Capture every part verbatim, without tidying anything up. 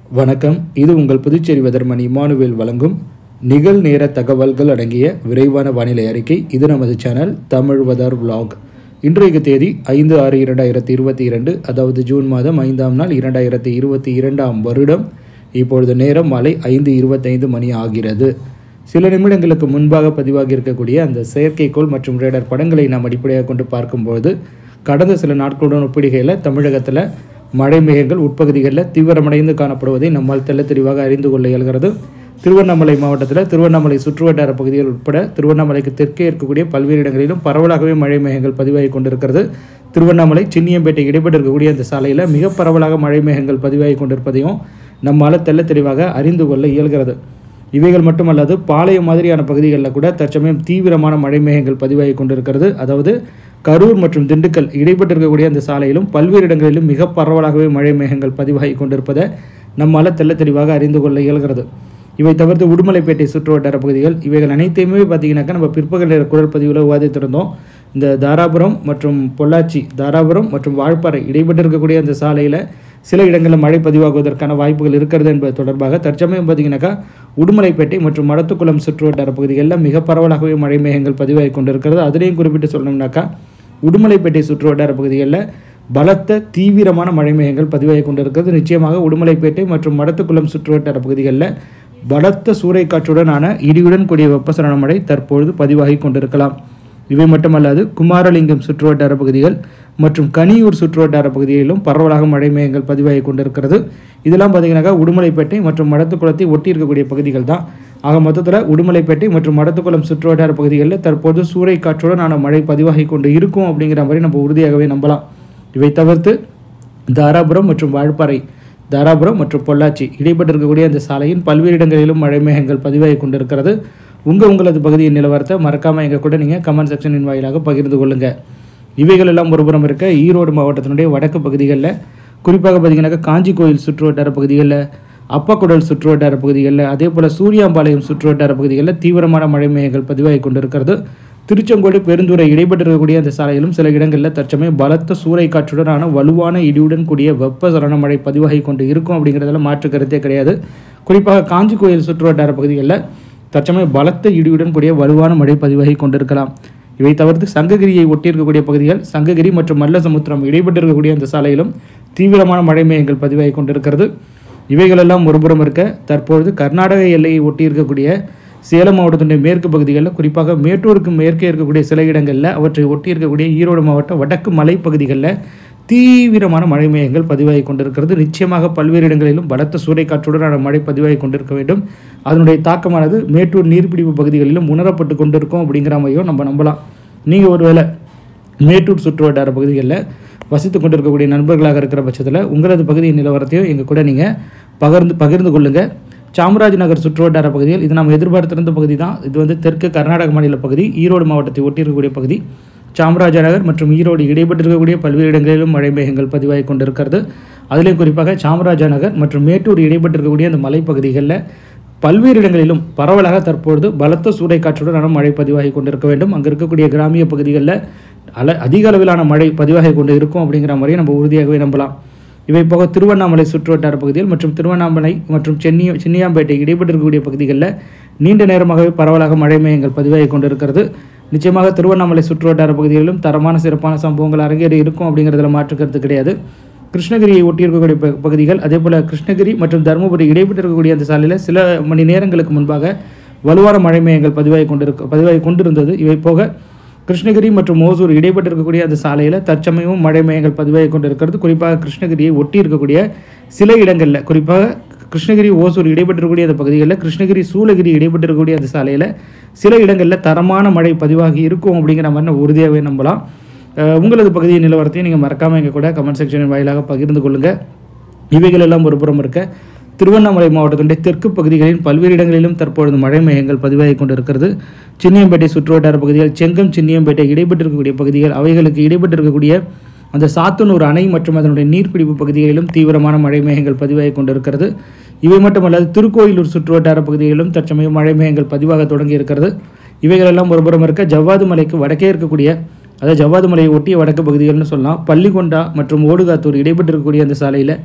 வணக்கம். இது உங்கள் புதுச்சேரி வெதர்மன் இமானுவேல் வழங்கும் நிகழ்நேர தகவல்கள் அடங்கிய விரைவான வானிலை அறிக்கை. இது நமது சேனல் தமிழ் வெதர் விளாக். இன்றைக்கு தேதி ஐந்து ஆறு இரண்டாயிரத்தி இருபத்தி இரண்டு, அதாவது ஜூன் மாதம் ஐந்தாம் நாள் இரண்டாயிரத்தி இருபத்தி இரண்டாம் வருடம். இப்பொழுது நேரம் மாலை ஐந்து இருபத்தைந்து மணி ஆகிறது. சில நிமிடங்களுக்கு முன்பாக பதிவாகி இருக்கக்கூடிய அந்த செயற்கைக்கோள் மற்றும் ரேடார் படங்களை நாம் அடிப்படையாக கொண்டு பார்க்கும்போது கடந்த சில நாட்களுடன் ஒப்பிடுகையில் தமிழகத்தில் மழை மேகங்கள் உட்பகுதிகளில் தீவிரமடைந்து காணப்படுவதை நம்மால் தெல்ல தெளிவாக அறிந்து கொள்ள இயல்கிறது. திருவண்ணாமலை மாவட்டத்தில் திருவண்ணாமலை சுற்றுவட்டார பகுதிகள் உட்பட திருவண்ணாமலைக்கு தெற்கே இருக்கக்கூடிய பல்வேறு இடங்களிலும் பரவலாகவே மழை மேகங்கள் பதிவாகி கொண்டிருக்கிறது. திருவண்ணாமலை சின்னியம்பேட்டை இடைப்பட்டு இருக்கக்கூடிய அந்த சாலையில் மிக பரவலாக மழை மேகங்கள் பதிவாகி கொண்டிருப்பதையும் நம்மால் தெல்ல தெளிவாக அறிந்து கொள்ள இயல்கிறது. இவைகள் மட்டுமல்லாது பாளையம் மாதிரியான பகுதிகளில் கூட தற்சமயம் தீவிரமான மழை மேகங்கள் பதிவாகி கொண்டிருக்கிறது. அதாவது கரூர் மற்றும் திண்டுக்கல் இடைப்பட்டு இருக்கக்கூடிய அந்த சாலையிலும் பல்வேறு இடங்களிலும் மிக பரவலாகவே மழை மேகங்கள் பதிவாகி கொண்டிருப்பதை நம்மால் தெல்ல தெளிவாக அறிந்து கொள்ள இயல்கிறது. இவை தவிர்த்து உடுமலைப்பேட்டை சுற்றுவட்டார பகுதிகள் இவைகள் அனைத்தையுமே பார்த்தீங்கன்னாக்கா நம்ம பிற்பகல் நேர குரல் பதிவில் விவாதித்திருந்தோம். இந்த தாராபுரம் மற்றும் பொள்ளாச்சி, தாராபுரம் மற்றும் வால்பாறை இடைப்பட்டு இருக்கக்கூடிய அந்த சாலையில் சில இடங்களில் மழை பதிவாகுவதற்கான வாய்ப்புகள் இருக்கிறது என்பது தொடர்பாக தற்சமயம் பார்த்தீங்கன்னாக்கா உடுமலைப்பேட்டை மற்றும் மடத்துக்குளம் சுற்றுவட்டார பகுதிகளில் மிக பரவலாகவே மழை மேகங்கள் பதிவாகி கொண்டிருக்கிறது. அதிலையும் குறிப்பிட்டு சொல்லணும்னாக்கா உடுமலைப்பேட்டை சுற்றுவட்டார பகுதிகளில் பலத்த தீவிரமான மழை மேகங்கள் பதிவாகி கொண்டிருக்கிறது. நிச்சயமாக உடுமலைப்பேட்டை மற்றும் மடத்துக்குளம் சுற்றுவட்டார பகுதிகளில் பலத்த சூறைக்காற்றுடனான இடியுடன் கூடிய வெப்பசலன மழை தற்பொழுது பதிவாகி கொண்டிருக்கலாம். இவை மட்டுமல்லாது குமாரலிங்கம் சுற்றுவட்டார பகுதிகள் மற்றும் கனியூர் சுற்றுவட்டார பகுதிகளிலும் பரவலாக மழை மேகங்கள் பதிவாகி கொண்டிருக்கிறது. இதெல்லாம் பார்த்தீங்கன்னாக்கா உடுமலைப்பேட்டை மற்றும் மடத்துக்குளத்தை ஒட்டி இருக்கக்கூடிய பகுதிகள் தான். ஆக மொத்தத்தில் உடுமலைப்பேட்டை மற்றும் மடத்துக்குளம் சுற்றுவட்டார பகுதிகளில் தற்போது சூறைக்காற்றுடனான மழை பதிவாகி கொண்டு இருக்கும் அப்படிங்கிற மாதிரி நம்ம உறுதியாகவே நம்பலாம். இவை தவிர்த்து தாராபுரம் மற்றும் வால்பாறை, தாராபுரம் மற்றும் பொள்ளாச்சி இடைப்பட்டு இருக்கக்கூடிய அந்த சாலையின் பல்வேறு இடங்களிலும் மழை மேகங்கள் பதிவாகி கொண்டிருக்கிறது. உங்கள் உங்களது பகுதியின் நிலவரத்தை மறக்காமல் எங்கள் கூட நீங்கள் கமெண்ட் செக்ஷனின் வாயிலாக பகிர்ந்து கொள்ளுங்கள். இவைகள் எல்லாம் ஒருபுறம் இருக்க, ஈரோடு மாவட்டத்தினுடைய வடக்கு பகுதிகளில் குறிப்பாக பார்த்தீங்கன்னாக்கா காஞ்சி கோயில் சுற்றுவட்டார பகுதிகளில், அப்பக்குடல் சுற்றுவட்டார பகுதிகளில், அதே போல் சூரியாம்பாளையம் சுற்றுவட்டார பகுதிகளில் தீவிரமான மழை மேகங்கள் பதிவாகி கொண்டிருக்கிறது. திருச்செங்கோடு பெருந்துறை இடைப்பட்டு இருக்கக்கூடிய அந்த சாலையிலும் சில இடங்களில் தற்சமயம் பலத்த சூறைக்காற்றுடனான வலுவான இடியுடன் கூடிய வெப்பசலன மழை பதிவாகி கொண்டு இருக்கும் அப்படிங்கிறதுல மாற்று கருத்தே கிடையாது. குறிப்பாக காஞ்சி கோயில் சுற்றுவட்டார பகுதிகளில் தற்சமயம் பலத்த இடியுடன் கூடிய வலுவான மழை பதிவாகி கொண்டிருக்கலாம். இவை தவிர்த்து சங்ககிரியை ஒட்டியிருக்கக்கூடிய பகுதிகள், சங்ககிரி மற்றும் மல்லசமுத்திரம் இடைப்பட்டு இருக்கக்கூடிய அந்த சாலையிலும் தீவிரமான மழை மேகங்கள் பதிவாகி கொண்டிருக்கிறது. இவைகளெல்லாம் ஒருபுறம் இருக்க, தற்பொழுது கர்நாடக எல்லையை ஒட்டி இருக்கக்கூடிய சேலம் மாவட்டத்தினுடைய மேற்கு பகுதிகளில், குறிப்பாக மேட்டூருக்கு மேற்கே இருக்கக்கூடிய சில இடங்களில், அவற்றை ஒட்டி இருக்கக்கூடிய ஈரோடு மாவட்ட வடக்கு மலைப்பகுதிகளில் தீவிரமான மழை மேகங்கள் பதிவாகி கொண்டிருக்கிறது. நிச்சயமாக பல்வேறு இடங்களிலும் பலத்த சூறைக்காற்றுடனான மழை பதிவாகி கொண்டிருக்க வேண்டும். அதனுடைய தாக்கமானது மேட்டூர் நீர்பிடிப்பு பகுதிகளிலும் உணரப்பட்டு கொண்டிருக்கும் அப்படிங்கிற மாதிரியும் நம்ம நம்பலாம். நீங்கள் ஒருவேளை மேட்டூர் சுற்றுவட்டார பகுதிகளில் வசித்து கொண்டிருக்கக்கூடிய நண்பர்களாக இருக்கிற பட்சத்தில் உங்களது பகுதியின் நிலவரத்தையும் எங்கள் கூட நீங்கள் பகிர்ந்து பகிர்ந்து கொள்ளுங்கள். சாம்ராஜ் நகர் சுற்றுவட்டார பகுதியில் இது நாம் எதிர்பார்த்திருந்த பகுதி தான். இது வந்து தெற்கு கர்நாடக மாநில பகுதி, ஈரோடு மாவட்டத்தை ஒட்டி இருக்கக்கூடிய பகுதி. சாம்ராஜ் நகர் மற்றும் ஈரோடு இடைப்பட்டு இருக்கக்கூடிய பல்வேறு இடங்களிலும் மழை மேகங்கள் பதிவாகி கொண்டிருக்கிறது. அதிலும் குறிப்பாக சாம்ராஜ் நகர் மற்றும் மேட்டூர் இடைப்பட்டு இருக்கக்கூடிய அந்த மலைப்பகுதிகளில் பல்வேறு இடங்களிலும் பரவலாக தற்பொழுது பலத்த சூறைக்காற்றுடன் மழை பதிவாகி கொண்டிருக்க வேண்டும். அங்கே இருக்கக்கூடிய கிராமிய பகுதிகளில் அல அதிக அளவிலான மழை பதிவாகி கொண்டு இருக்கும் அப்படிங்கிற மாதிரியை நம்ம உறுதியாகவே நம்பலாம். இவை போக திருவண்ணாமலை சுற்றுவட்டார பகுதிகள் மற்றும் திருவண்ணாமலை மற்றும் சென்னி சின்னியாம்பேட்டை இடைப்பட்டு இருக்கக்கூடிய பகுதிகளில் நீண்ட நேரமாகவே பரவலாக மழை மேகங்கள் பதிவாகி கொண்டிருக்கிறது. நிச்சயமாக திருவண்ணாமலை சுற்றுவட்டார பகுதிகளிலும் தரமான சிறப்பான சம்பவங்கள் அரங்கேறி இருக்கும் அப்படிங்கிறதுல மாற்றுக்கிறது கிடையாது. கிருஷ்ணகிரியை ஒட்டி இருக்கக்கூடிய பகுதிகள், அதே போல் கிருஷ்ணகிரி மற்றும் தருமபுரி இடைப்பட்டு இருக்கக்கூடிய அந்த சாலையில் சில மணி நேரங்களுக்கு முன்பாக வலுவான மழை மேகங்கள் பதிவாகி கொண்டிருக்க பதிவாகி கொண்டிருந்தது. இவை போக கிருஷ்ணகிரி மற்றும் ஓசூர் இடைப்பட்டு இருக்கக்கூடிய அந்த சாலையில் தற்சமயமும் மழை மேகங்கள் பதிவாகி கொண்டிருக்கிறது. குறிப்பாக கிருஷ்ணகிரியை ஒட்டி இருக்கக்கூடிய சில இடங்களில், குறிப்பாக கிருஷ்ணகிரி ஓசூர் இடைப்பட்டிருக்கக்கூடிய அந்த பகுதிகளில், கிருஷ்ணகிரி சூளகிரி இடைப்பட்டிருக்கக்கூடிய அந்த சாலையில் சில இடங்களில் தரமான மழை பதிவாகி இருக்கும் அப்படிங்கிற மாதிரி நம்ம உறுதியாகவே நம்பலாம். உங்களது பகுதியின் நிலவரத்தையும் நீங்கள் மறக்காமல் எங்கள் கூட கமெண்ட் செக்ஷனின் வாயிலாக பகிர்ந்து கொள்ளுங்கள். இவைகள் எல்லாம் ஒரு புறம் இருக்க, திருவண்ணாமலை மாவட்டத்தினுடைய தெற்கு பகுதிகளின் பல்வேறு இடங்களிலும் தற்பொழுது மழை மேகங்கள் பதிவாகி கொண்டிருக்கிறது. சின்னியம்பேட்டை சுற்றுவட்டார பகுதிகள், செங்கம் சின்னியம்பேட்டை இடைப்பட்டு இருக்கக்கூடிய பகுதிகள், அவைகளுக்கு இடைப்பட்டு இருக்கக்கூடிய அந்த சாத்தனூர் அணை மற்றும் அதனுடைய நீர்பிடிப்பு பகுதிகளிலும் தீவிரமான மழை மேகங்கள் பதிவாகி கொண்டிருக்கிறது. இவை மட்டுமல்லாது திருக்கோயிலூர் சுற்றுவட்டார பகுதிகளிலும் தற்சமயம் மழை மேகங்கள் பதிவாக தொடங்கி இருக்கிறது. இவைகளெல்லாம் ஒருபுறம் இருக்க, ஜவ்வாது மலைக்கு வடக்கே இருக்கக்கூடிய, அதாவது ஜவ்வாது மலையை ஒட்டிய வடக்கு பகுதிகள்னு சொல்லலாம், பள்ளிகொண்டா மற்றும் ஓடுகாத்தூர் இடைப்பட்டு இருக்கக்கூடிய அந்த சாலையில்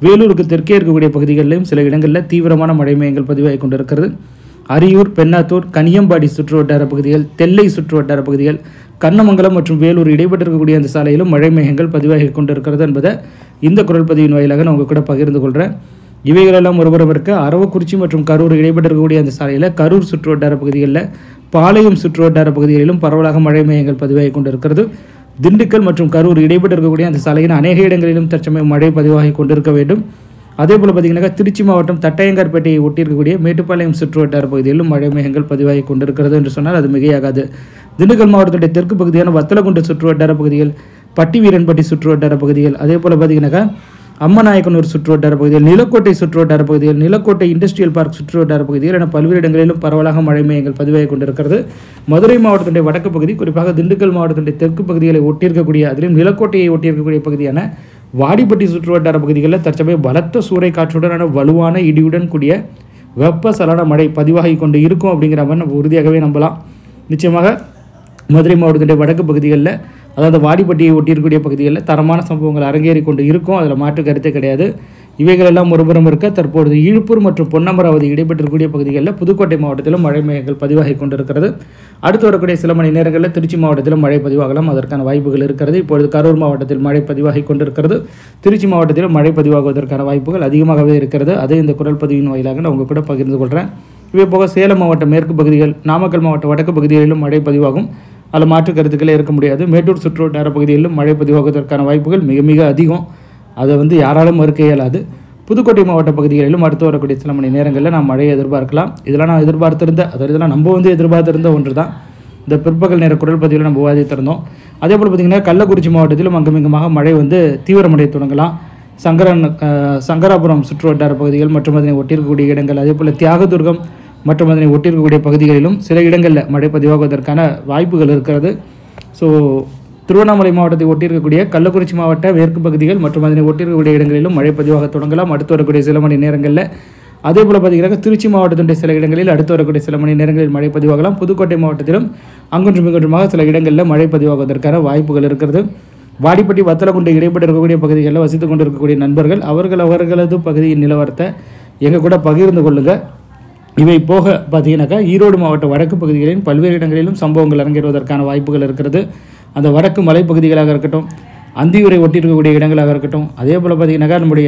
வேலூருக்கு தெற்கே இருக்கக்கூடிய பகுதிகளிலும் சில இடங்களில் தீவிரமான மழை மையங்கள் பதிவாகி கொண்டிருக்கிறது. அரியூர், பெண்ணாத்தூர், கனியம்பாடி சுற்று வட்டார பகுதிகள், தெல்லை சுற்று வட்டார பகுதிகள், கண்ணமங்கலம் மற்றும் வேலூர் இடைப்பட்டிருக்கக்கூடிய அந்த சாலையிலும் மழை மையங்கள் பதிவாகி கொண்டிருக்கிறது என்பதை இந்த குரல் பதிவின் வாயிலாக நான் உங்கள் கூட பகிர்ந்து கொள்கிறேன். இவைகளெல்லாம் ஒருபுறம் இருக்க, அரவக்குறிச்சி மற்றும் கரூர் இடைப்பட்டிருக்கக்கூடிய அந்த சாலையில் கரூர் சுற்று வட்டார பகுதிகளில், பாளையம் சுற்று வட்டார பகுதிகளிலும் பரவலாக மழை மையங்கள் பதிவாகி கொண்டிருக்கிறது. திண்டுக்கல் மற்றும் கரூர் இடைப்பட்டிருக்கக்கூடிய அந்த சாலையின் அநேக இடங்களிலும் தற்சமயம் மழை பதிவாகி கொண்டிருக்க வேண்டும். அதே போல் பார்த்தீங்கன்னா திருச்சி மாவட்டம் தட்டையங்கார்பேட்டையை ஒட்டியிருக்கக்கூடிய மேட்டுப்பாளையம் சுற்று வட்டார பகுதியிலும் மழை மேகங்கள் பதிவாகி கொண்டிருக்கிறது என்று சொன்னால் அது மிகையாகாது. திண்டுக்கல் மாவட்டத்துடைய தெற்கு பகுதியான வத்தலகுண்டு சுற்று வட்டார பகுதிகள், பட்டி வீரன்பட்டி சுற்று வட்டார பகுதிகள், அதே போல் பார்த்தீங்கன்னாக்கா அம்மநாயக்கனூர் சுற்று வட்டார பகுதிகள், நிலக்கோட்டை சுற்று வட்டார பகுதிகள், நிலக்கோட்டை இண்டஸ்ட்ரியல் பார்க் சுற்று வட்டார பகுதிகள் என பல்வேறு இடங்களிலும் பரவலாக மழை மேகங்கள் பதிவாகி கொண்டிருக்கிறது. மதுரை மாவட்டத்துடைய வடக்கு பகுதி, குறிப்பாக திண்டுக்கல் மாவட்டத்துடைய தெற்கு பகுதிகளை ஒட்டியிருக்கக்கூடிய, அதிலும் நிலக்கோட்டையை ஒட்டியிருக்கக்கூடிய பகுதியான வாடிப்பட்டி சுற்று வட்டார பகுதிகளில் தற்சமயம் பலத்த சூறை காற்றுடனான வலுவான இடியுடன் கூடிய வெப்ப சலன மழை பதிவாகி கொண்டு இருக்கும் அப்படிங்கிற மாதிரி நம்ம உறுதியாகவே நம்பலாம். நிச்சயமாக மதுரை மாவட்டத்துடைய வடக்கு பகுதிகளில், அதாவது வாடிப்பட்டியை ஒட்டியிருக்கக்கூடிய பகுதிகளில் தரமான சம்பவங்கள் அரங்கேறி கொண்டு இருக்கும், அதில் மாற்று கருத்தே கிடையாது. இவைகளெல்லாம் ஒருபுறம் இருக்க, தற்பொழுது இழுப்பூர் மற்றும் பொன்னமராவதி இடைப்பெற்றக்கூடிய பகுதிகளில் புதுக்கோட்டை மாவட்டத்திலும் மழை மேகங்கள் பதிவாகி கொண்டிருக்கிறது. அடுத்து வரக்கூடிய சில மணி நேரங்களில் திருச்சி மாவட்டத்திலும் மழை பதிவாகலாம், அதற்கான வாய்ப்புகள் இருக்கிறது. இப்பொழுது கரூர் மாவட்டத்தில் மழை பதிவாகி கொண்டிருக்கிறது. திருச்சி மாவட்டத்திலும் மழை பதிவாகுவதற்கான வாய்ப்புகள் அதிகமாகவே இருக்கிறது. அதே இந்த குரல் பதிவின் வாயிலாக நான் உங்கள் கூட பகிர்ந்து கொள்கிறேன். இவை போக சேலம் மாவட்ட மேற்கு பகுதிகள், நாமக்கல் மாவட்ட வடக்கு பகுதிகளிலும் மழை பதிவாகும், அதில் மாற்று கருத்துக்களே இருக்க முடியாது. மேட்டூர் சுற்று வட்டார பகுதிகளிலும் மழை பதிவாகுவதற்கான வாய்ப்புகள் மிக மிக அதிகம், அதை வந்து யாராலும் மறுக்க இயலாது. புதுக்கோட்டை மாவட்ட பகுதிகளிலும் அடுத்து வரக்கூடிய சில மணி நேரங்களில் நாம் மழையை எதிர்பார்க்கலாம். இதெல்லாம் நான் எதிர்பார்த்திருந்த, அதாவது இதெல்லாம் நம்ம வந்து எதிர்பார்த்திருந்த ஒன்று தான். இந்த பிற்பகல் நேர குரல் பதிவில் நம்ம விவாதித்திருந்தோம். அதே போல் பார்த்திங்கன்னா கள்ளக்குறிச்சி மாவட்டத்திலும் அங்குமிங்குமாக மழை வந்து தீவிரமடைய தொடங்கலாம். சங்கரன் சங்கராபுரம் சுற்று வட்டார பகுதிகள் மற்றும் அதனை ஒட்டியிருக்கக்கூடிய இடங்கள், அதே போல் தியாகதுர்கம் மற்றும் அதனை ஒட்டியிருக்கக்கூடிய பகுதிகளிலும் சில இடங்களில் மழை பதிவாகுவதற்கான வாய்ப்புகள் இருக்கிறது. ஸோ திருவண்ணாமலை மாவட்டத்தை ஒட்டியிருக்கக்கூடிய கள்ளக்குறிச்சி மாவட்ட மேற்கு பகுதிகள் மற்றும் அதனை ஒட்டியிருக்கக்கூடிய இடங்களிலும் மழை பதிவாக தொடங்கலாம் அடுத்து வரக்கூடிய சில மணி நேரங்களில். அதே போல் பார்த்தீங்கன்னா திருச்சி மாவட்டத்தினுடைய சில இடங்களில் அடுத்து வரக்கூடிய சில மணி நேரங்களில் மழை பதிவாகலாம். புதுக்கோட்டை மாவட்டத்திலும் அங்கொன்றும் இங்கொன்றுமாக சில இடங்களில் மழை பதிவாகுவதற்கான வாய்ப்புகள் இருக்கிறது. வாடிப்பட்டி வத்தலகுண்டு இடைப்பட்டு இருக்கக்கூடிய பகுதிகளில் வசித்து கொண்டு இருக்கக்கூடிய நண்பர்கள் அவர்கள் அவர்களது பகுதியின் நிலவரத்தை எங்கள் கூட பகிர்ந்து கொள்ளுங்கள். இவை போக பார்த்தீங்கன்னாக்கா ஈரோடு மாவட்ட வடக்கு பகுதிகளின் பல்வேறு இடங்களிலும் சம்பவங்கள் அரங்கேறுவதற்கான வாய்ப்புகள் இருக்கிறது. அந்த வடக்கு மலைப்பகுதிகளாக இருக்கட்டும், அந்தியூரை ஒட்டியிருக்கக்கூடிய இடங்களாக இருக்கட்டும், அதே போல் பார்த்தீங்கன்னாக்கா நம்முடைய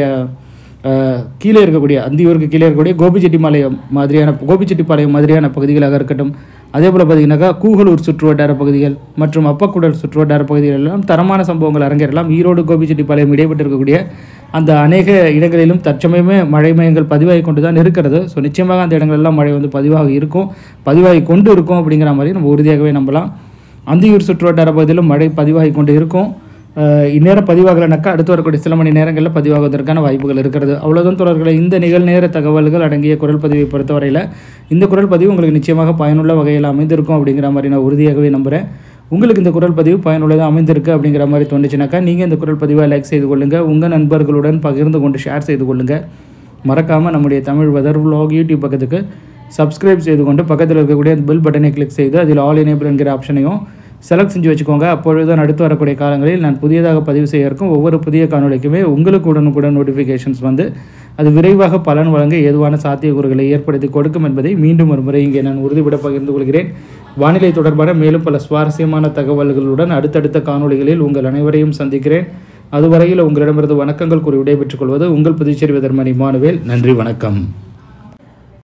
கீழே இருக்கக்கூடிய அந்தியூருக்கு கீழே இருக்கக்கூடிய கோபிச்செட்டிப்பாளையம் மாதிரியான கோபிச்செட்டிப்பாளையம் மாதிரியான பகுதிகளாக இருக்கட்டும், அதே போல் பார்த்தீங்கன்னாக்கா கூகலூர் சுற்று வட்டார பகுதிகள் மற்றும் அப்பக்குடல் சுற்று வட்டார பகுதிகள் எல்லாம் தரமான சம்பவங்கள் அரங்கேறலாம். ஈரோடு கோபிச்செட்டிப்பாளையம் இடைப்பட்டு இருக்கக்கூடிய அந்த அநேக இடங்களிலும் தற்சமயமே மழை மையங்கள் பதிவாகி கொண்டு தான் இருக்கிறது. ஸோ நிச்சயமாக அந்த இடங்களெல்லாம் மழை வந்து பதிவாக இருக்கும், பதிவாகி கொண்டு இருக்கும் அப்படிங்கிற மாதிரி நம்ம உறுதியாகவே நம்பலாம். அந்தியூர் சுற்று வட்டார பகுதியிலும் மழை பதிவாகி கொண்டு இருக்கும். இந்நேரம் பதிவாகலைனாக்கா அடுத்து வரக்கூடிய சில மணி நேரங்களில் பதிவாகுவதற்கான வாய்ப்புகள் இருக்கிறது. அவ்வளோதான் தொடர்களை இந்த நிகழ்நேர தகவல்கள் அடங்கிய குரல் பதிவை பொறுத்தவரையில் இந்த குரல் பதிவு உங்களுக்கு நிச்சயமாக பயனுள்ள வகையில் அமைந்திருக்கும் அப்படிங்கிற மாதிரி நான் உறுதியாகவே நம்புகிறேன். உங்களுக்கு இந்த குரல் பதிவு பயனுள்ளதாக அமைந்திருக்கு அப்படிங்கிற மாதிரி தோணுச்சுனாக்கா நீங்கள் இந்த குரல் பதிவை லைக் செய்து கொள்ளுங்கள், உங்கள் நண்பர்களுடன் பகிர்ந்து கொண்டு ஷேர் செய்து கொள்ளுங்கள். மறக்காமல் நம்முடைய தமிழ் வெதர் விலாக் யூடியூப் பக்கத்துக்கு சப்ஸ்கிரைப் செய்து கொண்டு பக்கத்தில் இருக்கக்கூடிய அந்த பெல் பட்டனை கிளிக் செய்து அதில் ஆல் எனேபிள் என்கிற ஆப்ஷனையும் செலக்ட் செஞ்சு வச்சுக்கோங்க. அப்பொழுது தான் அடுத்து வரக்கூடிய காலங்களில் நான் புதியதாக பதிவு செய்ய இருக்கும் ஒவ்வொரு புதிய காணொலிக்குமே உங்களுக்கு உடனுக்குடன் நோட்டிஃபிகேஷன்ஸ் வந்து அது விரைவாக பலன் வழங்க ஏதுவான சாத்தியக்கூறுகளை ஏற்படுத்தி கொடுக்கும் என்பதை மீண்டும் ஒரு முறை இங்கே நான் உறுதிபட பகிர்ந்து கொள்கிறேன். வானிலை தொடர்பான மேலும் பல சுவாரஸ்யமான தகவல்களுடன் அடுத்தடுத்த காணொலிகளில் உங்கள் அனைவரையும் சந்திக்கிறேன். அதுவரையில் உங்களிடமிருந்து வணக்கங்கள் கூறி விடைபெற்றுக் கொள்வது உங்கள் புதுச்சேரி வெதர்மேன் இமானுவேல். நன்றி, வணக்கம்.